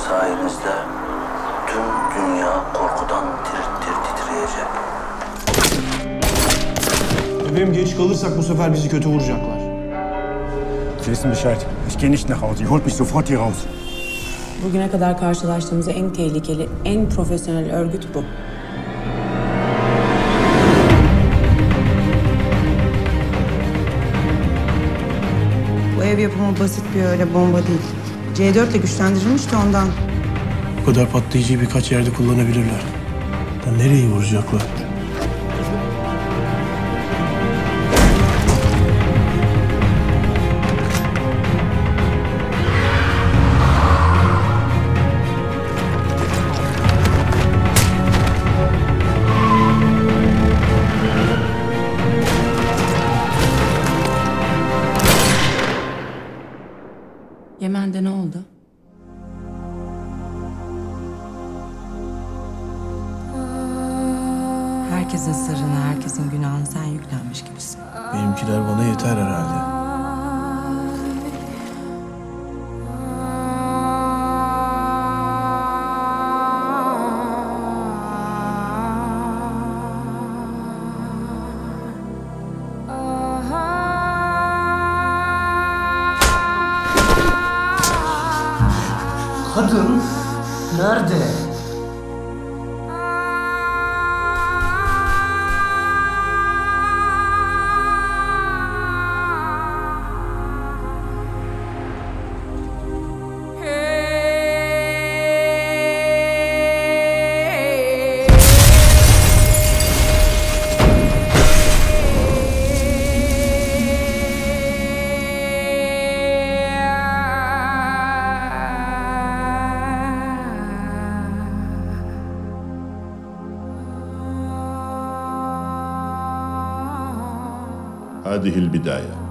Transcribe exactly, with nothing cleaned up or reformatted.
sayenizde tüm dünya korkudan tir tir titreyecek. Efendim geç kalırsak bu sefer bizi kötü vuracaklar. Sie wissen Bescheid. Ich gehe nicht nach Hause. Ihr holt mich sofort hier raus. Bugüne kadar karşılaştığımız en tehlikeli, en profesyonel örgüt bu. Bu ev yapımı basit bir öyle bomba değil. C dört ile güçlendirilmiş de ondan. Bu kadar patlayıcıyı birkaç yerde kullanabilirler. Da nereyi vuracaklar? Yemen'de ne oldu? Herkesin sırrını, herkesin günahını sen yüklenmiş gibisin. Benimkiler bana yeter herhalde. Kadın nerede? هذه البداية.